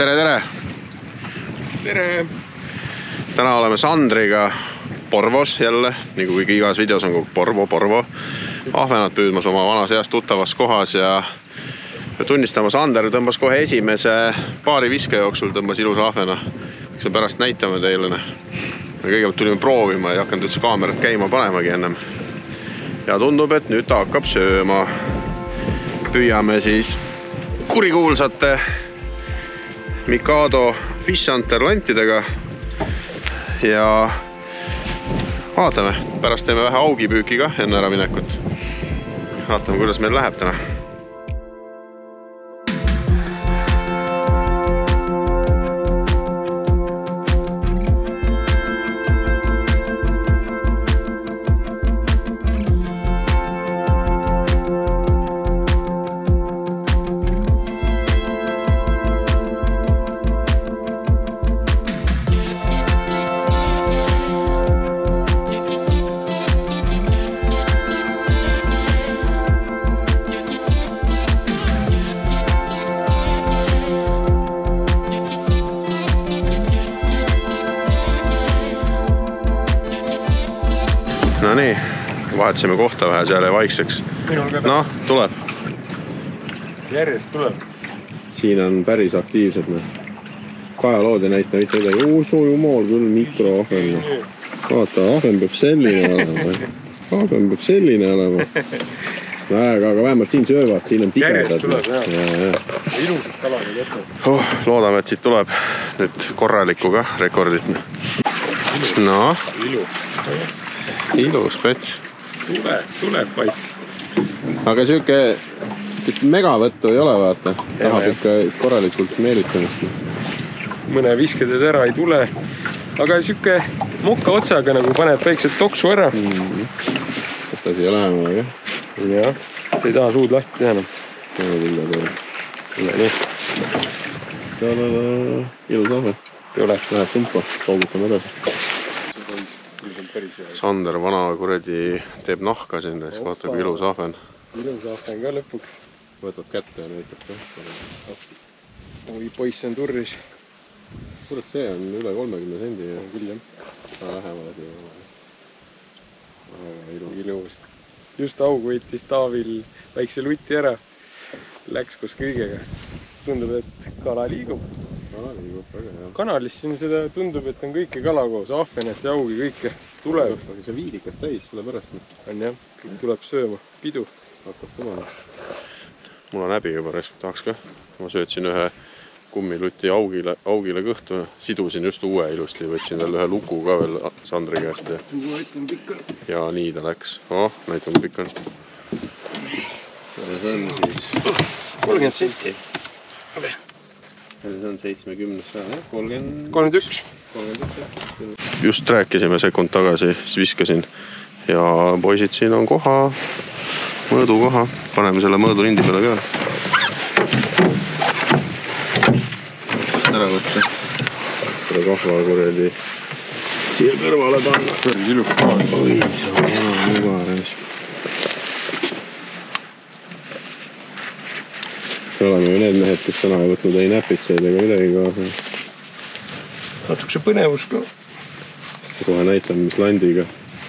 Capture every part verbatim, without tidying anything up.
tere, tere! Tere! Täna oleme Sandriga Porvos jälle, nii kui igas videos on Porvo, Porvo. Ahvenad püüdmas oma vanas heas tuttavas kohas ja, ja tunnistama, Sander tõmbas kohe esimese paari viske jooksul, tõmbas ilusa ahvena. Eks me pärast näitame teile. Me kõigepealt tulime proovima ja ei hakanud üldse kaamerat käima panemagi ennem. Ja tundub, et nüüd ta hakkab sööma. Püüame siis kurikuulsate Mikado Fish Hunter lantidega ja vaatame, pärast teeme vähe augipüüki ka enne ära minekut. Vaatame, kuidas meil läheb täna. No nii, vahetasime kohta vähe seal ja vaikseks. Noh, tuleb. Järjest tuleb. Siin on päris aktiivsed. Kajalood ei näita mitte midagi. Uusu jumal küll mikroahven. Vaata, ahven peab selline olema. Ahven peab selline olema. Aga, aga vähemalt siin söövad, siin on tigedad. Järjest tuleb, jah. Ja, ja. Ilusad kalad ja võtnud. Oh, loodame, et siit tuleb nüüd korraliku ka rekordit. No. Ilu. Ilus pets. Tuleb, tuleb vaikselt. Aga siuke megavõttu ei ole, vaata. Tahab ikka korralikult meelitamist. Mõne viskedes ära ei tule. Aga siuke mokka otsaga nagu paned väikselt toksu ära. Mm. Kas ta siia lähema, aga? Jah, ta ei taha suud lahti teha enam. Tule, tule. Tule, nii. Ta-da-da. Ilus ahve. Tule. Läheb sumpa. Kaugutame edasi. Sander vana kuredi teeb nahka siin, vaata kui ilus ahven. Ilus ahven ka lõpuks. Võtad kätte ja näitab ka. Oi, poiss on turris. Kurat, see on üle kolmekümne sendi. Küll jah. Ta lähemale siia. Ilus. Ilus. Just aug võitis Taavil väikse lutti ära. Läks koos kõigega. Tundub, et kala liigub. Kala liigub, väga hea. Kanalis siin seda tundub, et on kõike kala koos. Ahvenet ja augi kõike. Tuleb. Aga see viidikat täis, selle pärast. On jah, tuleb sööma. Pidu. Hakkab tulema. Mul on häbi juba, tahaks ka. Ma söötsin ühe kummilutti augile, augile kõhtu. Sidusin just uue ilusti. Võtsin veel ühe luku ka veel Sandri käest. Ja, näitan pikk on. ja nii ta läks. Oh, näitan pikk on. Ja see on siis... kolmkümmend senti. See on seitsmekümnes saa, jah? kolmkümmend üks. Just rääkisime sekund tagasi, siis viskasin ja poisid siin on koha, mõõdu koha, paneme selle mõõdu lindi peale ka. Ära võtta, selle kahva kuredi siia kõrvale panna. Päris ilus kaal. Oi, see on vana mugares. Me oleme ju need mehed, kes täna ei võtnud ei näpitseid ega midagi kaasa. Natukse põnevus ka. Kohe näitan, mis landiga.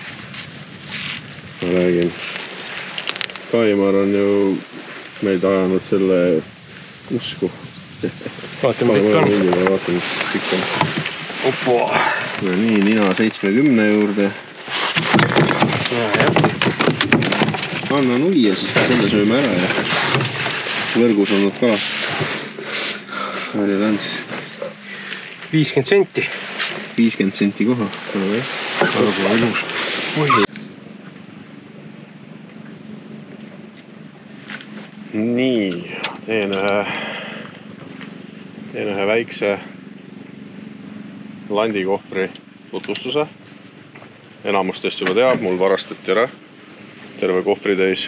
Ma räägin. Kaimar on ju meil tajanud selle usku. Vaatame pikk on. Vaatame pikk on. Opo. Ja nii, nina seitsmekümne juurde. Ja, jah. Anna nui ja siis selle sööme ära ja võrgus on nad kala. Palju ta on siis? viiskümmend senti. viiskümmend senti koha. Väga ilus. Nii, teen ühe, teen ühe väikse landikohvri tutvustuse. Enamustest juba teab, mul varastati ära terve kohvri täis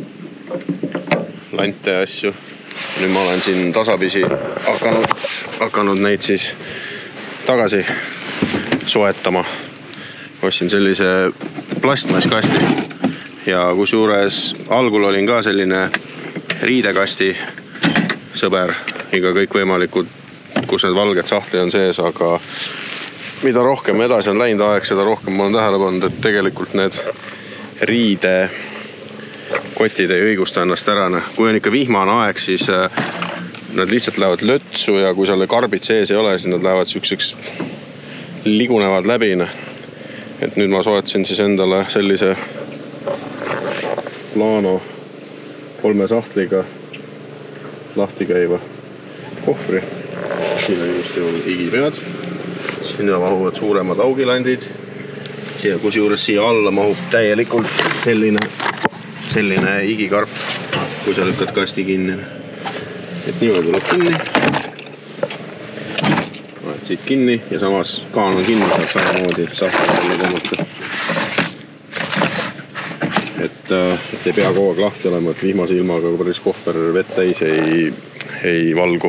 lante ja asju. Nüüd ma olen siin tasapisi hakanud, hakanud neid siis tagasi soetama. Ostsin sellise plastmasskasti ja kusjuures algul olin ka selline riidekasti sõber, iga kõikvõimalikud kus need valged sahtli on sees, aga mida rohkem edasi on läinud aeg, seda rohkem ma olen tähele pannud, et tegelikult need riide kotid ei õigusta ennast ära. Kui on ikka vihmane aeg, siis nad lihtsalt lähevad lötsu ja kui seal karbid sees ei ole, siis nad lähevad sükkseks ligunevad läbi. Et nüüd ma soetasin siis endale sellise Lano kolme sahtliga lahti käiva kohvri. Siin on just ju igipead. Sinna mahuvad suuremad augilandid. Siia, kus juures siia alla mahub täielikult selline, selline igikarp, kui sa lükkad kasti kinni. Et niimoodi tuleb kinni. Vahet siit kinni ja samas kaan on kinni, saab samamoodi sahtli alla tõmmata. Et, et ei pea kogu aeg lahti olema, et vihmase ilmaga päris kohver vett täis ei, ei valgu.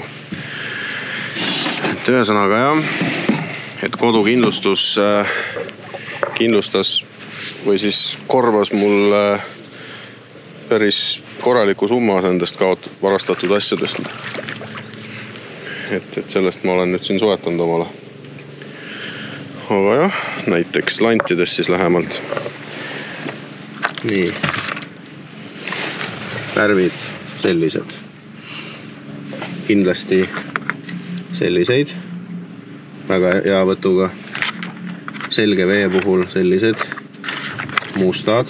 Et ühesõnaga jah, et kodukindlustus kindlustas või siis korvas mul päris korraliku summa nendest kaot varastatud asjadest. Et, et sellest ma olen nüüd siin soetanud omale. Aga jah, näiteks lantidest siis lähemalt. Nii. Värvid sellised. Kindlasti selliseid. Väga hea võtuga. Selge vee puhul sellised mustad.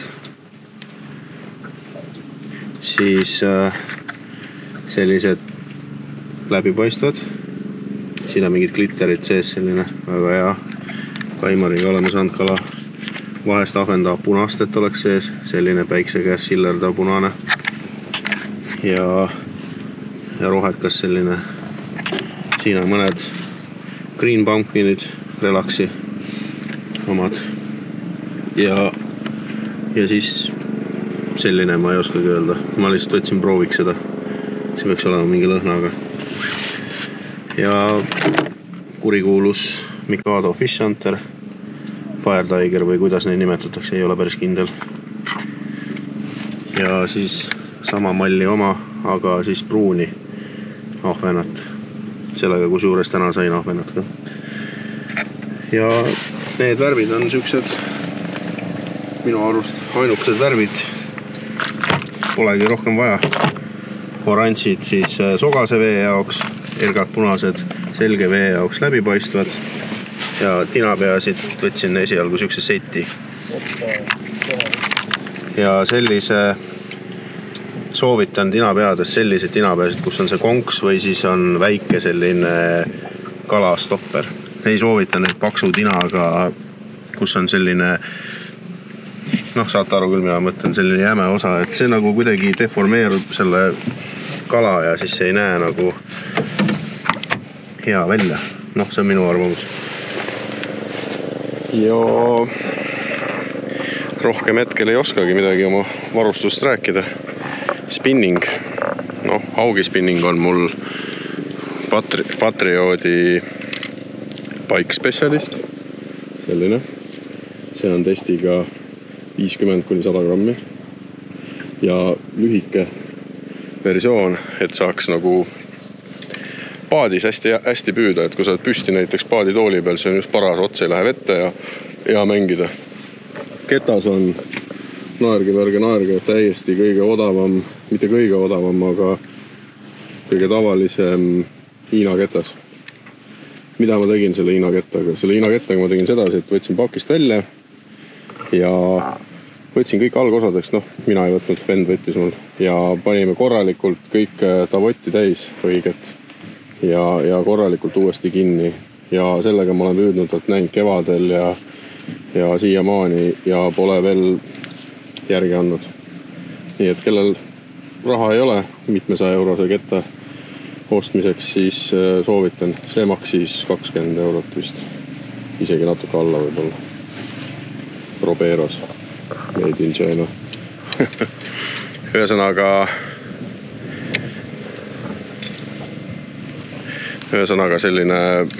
Siis äh, sellised läbipaistvad. Siin on mingid glitterid sees selline väga hea. Kaimariga oleme saanud kala. Vahest ahvendav punast, et oleks sees. Selline päikse käes sillerdav punane. Ja, ja rohetkas selline. Siin on mõned green pumpkinid, relaxi omad. Ja, ja siis selline ma ei oskagi öelda. Ma lihtsalt võtsin prooviks seda. See peaks olema mingi lõhnaga. Ja kurikuulus Mikado Fish Hunter, Fire Tiger või kuidas neid nimetatakse, ei ole päris kindel. Ja siis sama malli oma, aga siis pruuni ahvenat. Sellega kus juures täna sain ahvenat ka. Ja need värvid on siuksed minu arust ainukesed värvid. Polegi rohkem vaja. Oransid siis sogase vee jaoks, ergad punased selge vee jaoks läbipaistvad. Ja tinapeasid võtsin esialgu siukse seti. Ja sellise soovitan tinapeades sellised tinapeasid, kus on see konks või siis on väike selline kalastopper. Ei soovita need paksu tinaga, kus on selline, noh, saate aru küll, mina mõtlen selline jäme osa, et see nagu kuidagi deformeerub selle kala ja siis ei näe nagu hea välja. Noh, see on minu arvamus. Ja rohkem hetkel ei oskagi midagi oma varustust rääkida. Spinning. Noh, augispinning on mul Patri- Patrioodi Pike Specialist. Selline. See on testiga viiskümmend kuni sada grammi. Ja lühike versioon, et saaks nagu paadis hästi, hästi püüda, et kui sa oled püsti näiteks paaditooli peal, see on just paras, ots ei lähe vette ja, ja mängida. Ketas on naerge-värge naerge täiesti kõige odavam, mitte kõige odavam, aga kõige tavalisem hiinaketas. Mida ma tegin selle hiinakettaga? Selle hiinakettaga ma tegin sedasi, et võtsin pakist välja ja võtsin kõik algosadeks, noh, mina ei võtnud, vend võttis mul ja panime korralikult kõik tavotti täis õiget. Ja, ja korralikult uuesti kinni ja sellega ma olen püüdnud, et näinud kevadel ja, ja siiamaani ja pole veel järgi andnud. Nii et kellel raha ei ole mitmesaja eurose ketta ostmiseks, siis soovitan. See maksis kakskümmend eurot vist. Isegi natuke alla võib-olla. Roberos. Made in China. Ühesõnaga Ühesõnaga selline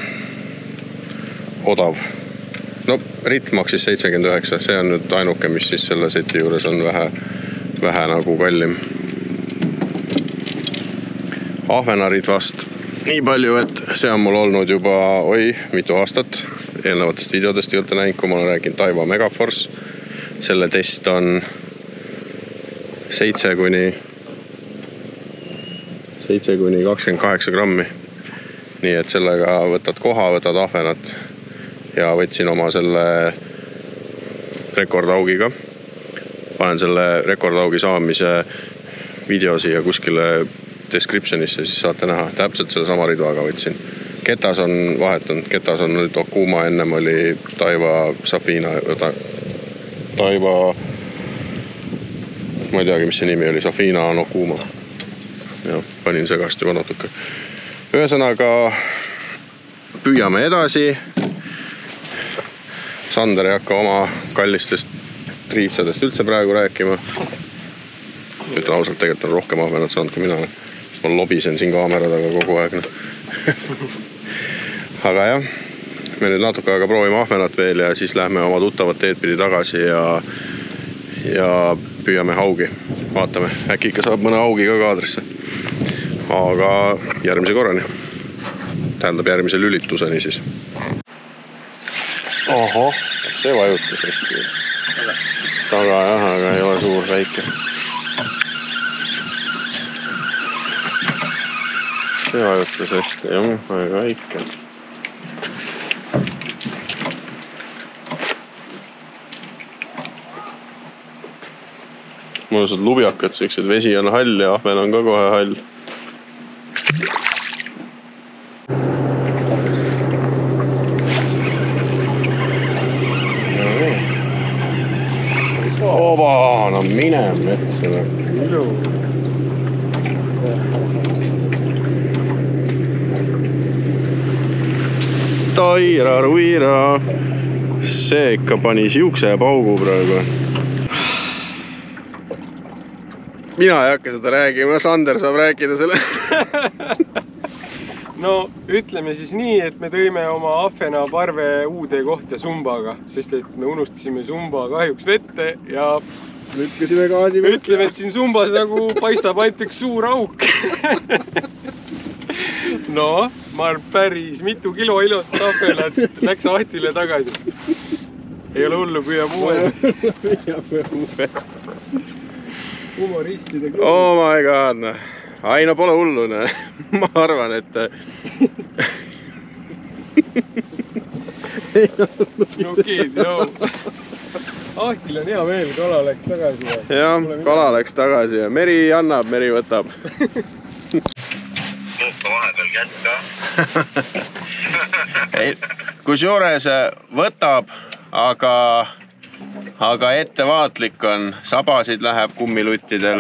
odav. No, ritt maksis seitsekümmend üheksa. See on nüüd ainuke, mis siis selle seti juures on vähe, vähe nagu kallim. Ahvenarid vast nii palju, et see on mul olnud juba, oi, mitu aastat. Eelnevatest videodest ei olete näinud, kui ma olen rääkinud Taiwa Megaforce. Selle test on seitse kuni seitse kuni kakskümmend kaheksa grammi. Nii et sellega võtad koha, võtad ahvenat ja võtsin oma selle rekordaugiga. Panen selle rekordaugi saamise video siia kuskile descriptionisse, siis saate näha. Täpselt selle sama ridvaga võtsin. Ketas on vahetunud. Ketas on nüüd Okuma, ennem oli Taiwa Safina, ta, Taiwa, ma ei teagi, mis see nimi oli, Safina on Okuma. Ja, panin segast juba natuke. Ühesõnaga, püüame edasi. Sander ei hakka oma kallistest triitsadest üldse praegu rääkima. Ütlen ausalt, tegelikult on rohkem ahvenat saanud kui mina. Sest ma lobisen siin kaamera taga kogu aeg. Aga jah, me nüüd natuke aega proovime ahvenat veel ja siis lähme oma tuttavat teed pidi tagasi ja, ja püüame haugi. Vaatame, äkki ikka saab mõne haugi ka kaadrisse. Aga järgmise korrani. Tähendab järgmise lülituseni siis. Oho, see vajutas hästi. Taga jah, aga ei ole suur väike. See vajutas hästi, jah, väga väike. Mõnusad lubjakad, sellised vesi on hall ja ahven on ka kohe hall. Oba, no mine metsale. Taira ruira. See ikka pani siukse paugu praegu. Mina ei hakka seda räägima, Sander saab rääkida selle. No ütleme siis nii, et me tõime oma ahvena parve uude kohta Zumbaga, sest et me unustasime Zumba kahjuks vette ja lükkasime gaasi võtta. Ütleme, et siin Zumbas nagu paistab ainult üks suur auk. No, ma olen päris mitu kilo ilost ahvenat läks Ahtile tagasi. Ei ole hullu, püüab uued. Püüab uued. Humoristide küll. Oh my god, no. Ai, no pole hullu, no. Ma arvan, et... No kid, no. Ahtil on hea meel, kala läks tagasi. Jah, kala läks tagasi ja meri annab, meri võtab. Muukka vahepeal kätt ka. Kus juures võtab, aga... Aga ettevaatlik on, sabasid läheb kummiluttidel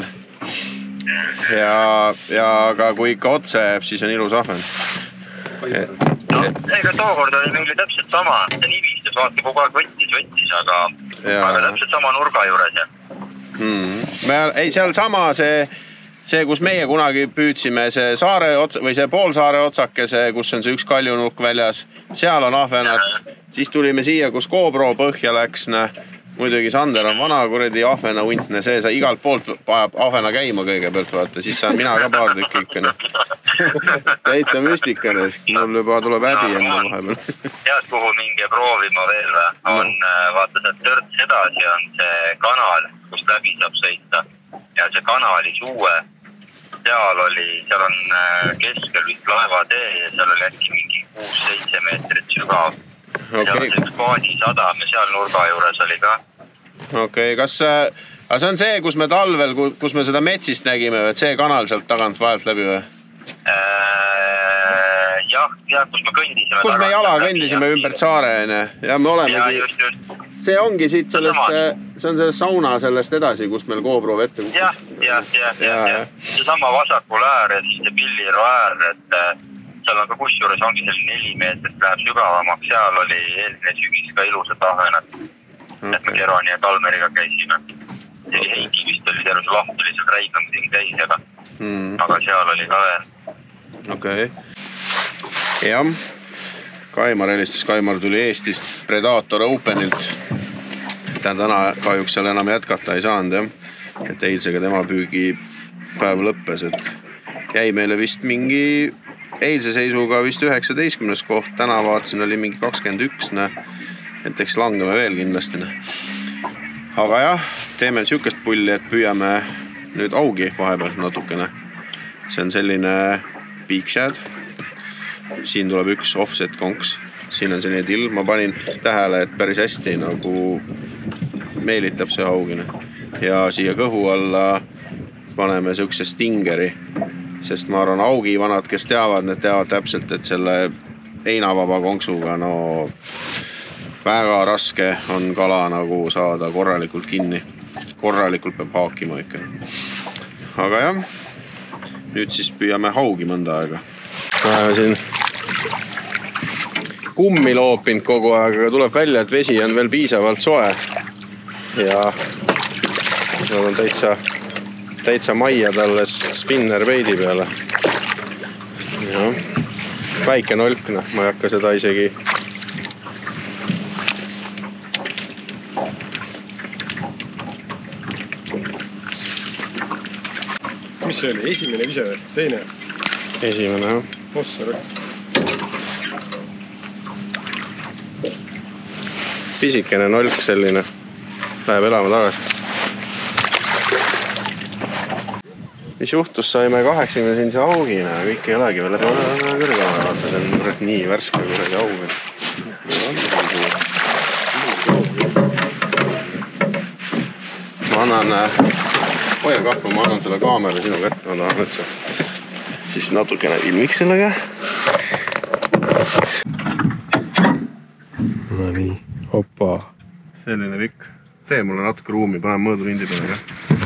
ja, ja aga kui ikka otse jääb, siis on ilus ahven. No, ega tookord oli meile täpselt sama, see nivistas, vaata kogu aeg võttis, võttis, aga, aga täpselt sama nurga juures. Ja. Hmm. Me, ei, seal sama see, see, kus meie kunagi püüdsime, see saare otsa, või see poolsaare otsakese, kus on see üks kaljunurk väljas, seal on ahvenat, siis tulime siia, kus GoPro põhja läks, ne. Muidugi Sander on vana kuredi ahvena untne, see sa igalt poolt pajab ahvena käima kõigepealt, vaata, siis saan mina ka paar tükki ikkene. Täitsa müstikane, mul juba tuleb häbi enda vahepeal. Tead, kuhu mingi proovima veel või? On, vaata, see törts edasi on see kanal, kus läbi saab sõita. Ja see kanali suue, seal oli, seal on keskel vist laevatee ja seal oli äkki mingi kuus seitse meetrit sügav. Okay. Seal on see üks paadisadam ja seal nurga juures oli ka. Okei, okay, kas aga see on see, kus me talvel, kus me seda metsist nägime, et see kanal sealt tagant vahelt läbi või? Äh, jah, jah, kus me kõndisime. Kus me jala kõndisime ümbert saare, ne? Ja me olemegi... Ja, just, just. See ongi siit sellest, see on sellest sauna sellest edasi, kus meil GoPro vette kukkus. Jah, jah, jah, jah, jah. See sama vasakul äär ja siis see Pilliru äär, et seal on ka kusjuures ongi selline neli meetrit läheb sügavamaks, seal oli eelmine sügis ka ilusad ahvenad. Okay. Et me Keroni ja Kalmeriga käisime. See oli Heiki vist oli terve laht, oli seal Räigam siin käis, aga, mm. aga seal oli ka veel. Okei. Okay. Jah, Kaimar helistas, Kaimar tuli Eestist Predator Openilt. Tän täna kahjuks seal enam jätkata ei saanud, jah. Et eilsega tema püügipäev lõppes, et jäi meile vist mingi eilse seisuga vist üheksateistkümnes koht, täna vaatasin oli mingi kakskümmend üks, et eks langeme veel kindlasti. Aga jah, teeme sihukest pulli, et püüame nüüd augi vahepeal natukene. See on selline Big Shad. Siin tuleb üks offset konks. Siin on selline till. Ma panin tähele, et päris hästi nagu meelitab see augine. Ja siia kõhu alla paneme sihukese stingeri. Sest ma arvan, augi vanad, kes teavad, need teavad täpselt, et selle heinavaba konksuga no väga raske on kala nagu saada korralikult kinni. Korralikult peab haakima ikka. Aga jah, nüüd siis püüame haugi mõnda aega. Oleme siin kummi loopinud kogu aeg, aga tuleb välja, et vesi on veel piisavalt soe. Ja nad on täitsa, täitsa maiad alles spinnerbeidi peale. Ja, väike nolk, noh, ma ei hakka seda isegi mis see oli? Esimene vise või? Teine? Esimene, jah. Ossa või? Pisikene nolk selline. Läheb elama tagasi. Mis juhtus, saime kaheksakümne sentsi augina. Kõik ei olegi veel kõrgele. Vaata, see on nii värske kuradi aug. Ma annan... Hoia kahva, ma annan selle kaamera sinu kätte, ma tahan, et sa siis natukene ilmiks sellega. No nii, hoppa. Selline pikk. Tee mulle natuke ruumi, panen mõõdu lindi peale.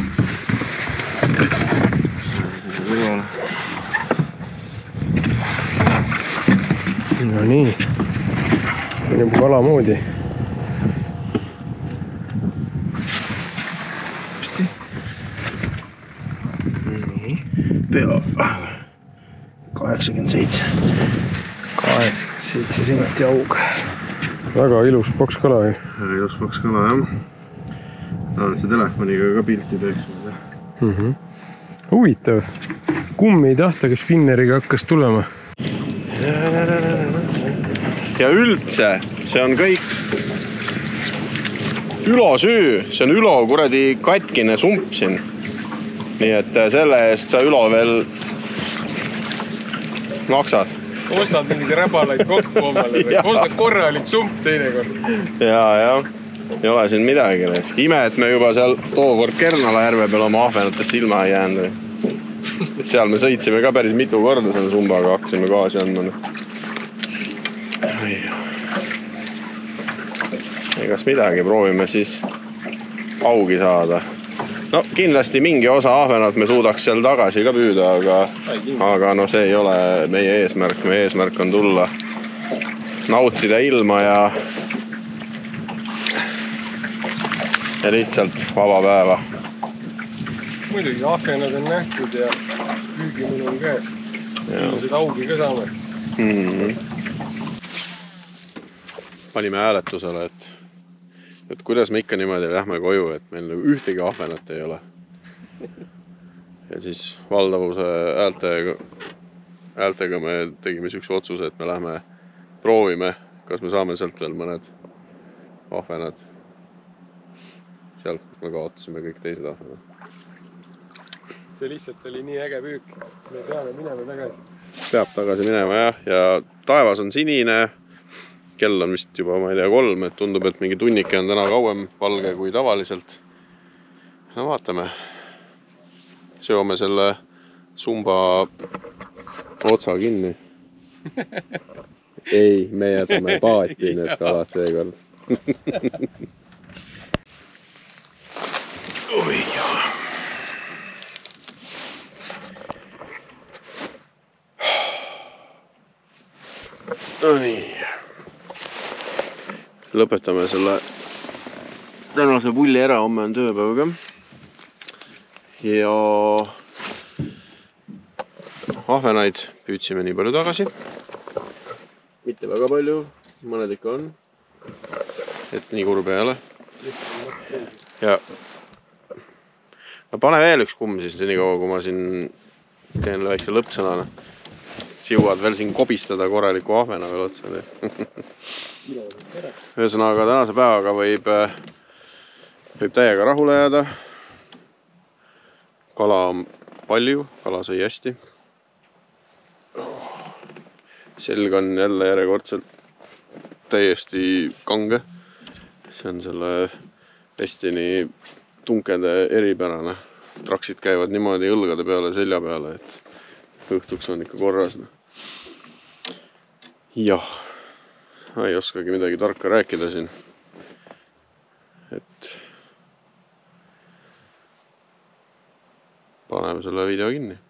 No nii. Nagu kala moodi. Pea kaheksakümmend seitse. kaheksakümmend seitse senti aug. Väga ilus poks kala. Väga ilus poks kala, jah. Tahan see telefoniga ka pilti teeks. Mm -hmm. Huvitav. Kummi ei tahta, kes spinneriga hakkas tulema. Ja üldse, see on kõik Ülo süü. See on Ülo kuradi katkine sump siin. Nii et selle eest sa Ülo veel maksad. Ostad mingid räbalaid kokku omale või ostad korralik sump teinekord. Jaa, jah. Ei ole siin midagi. Ime, et me juba seal tookord Kernala järve peal oma ahvenatest ilma ei jäänud. Et seal me sõitsime ka päris mitu korda selle sumbaga, hakkasime gaasi andma. Egas midagi, proovime siis augi saada. No kindlasti mingi osa ahvenat me suudaks seal tagasi ka püüda, aga, aga no see ei ole meie eesmärk. Meie eesmärk on tulla, nautida ilma ja, ja lihtsalt vaba päeva. Muidugi ahvenad on nähtud ja püügimine on käes. Seda augi ka saame. Mm-hmm. Panime hääletusele, et et kuidas me ikka niimoodi lähme koju, et meil nagu ühtegi ahvenat ei ole. Ja siis valdavuse häältega, häältega me tegime sükse otsuse, et me lähme proovime, kas me saame sealt veel mõned ahvenad. Sealt, kus me kaotasime kõik teised ahvenad. See lihtsalt oli nii äge püük. Me peame minema tagasi. Peab tagasi minema, jah. Ja taevas on sinine. Kell on vist juba, ma ei tea, kolm, et tundub, et mingi tunnike on täna kauem valge kui tavaliselt. No vaatame. Seome selle sumba otsa kinni. Ei, me jätame paati need kalad seekord. Oi joo. No nii. Lõpetame selle tänase pulli ära, homme on tööpäevaga. Ja ahvenaid püüdsime nii palju tagasi. Mitte väga palju, mõned ikka on. Et nii kurb ei ole. Ja no pane veel üks kumm siis nii kaua, kui ma siin teen väikse lõppsõnana. siis jõuad veel siin kobistada korraliku ahvena veel otsa. Ühesõnaga tänase päevaga võib, võib täiega rahule jääda. Kala on palju, kala sai hästi. Selg on jälle järjekordselt täiesti kange. See on selle Destiny tunkede eripärane. Traksid käivad niimoodi õlgade peale, selja peale, et õhtuks on ikka korras. Jah, ei oskagi midagi tarka rääkida siin. Et paneme selle video kinni.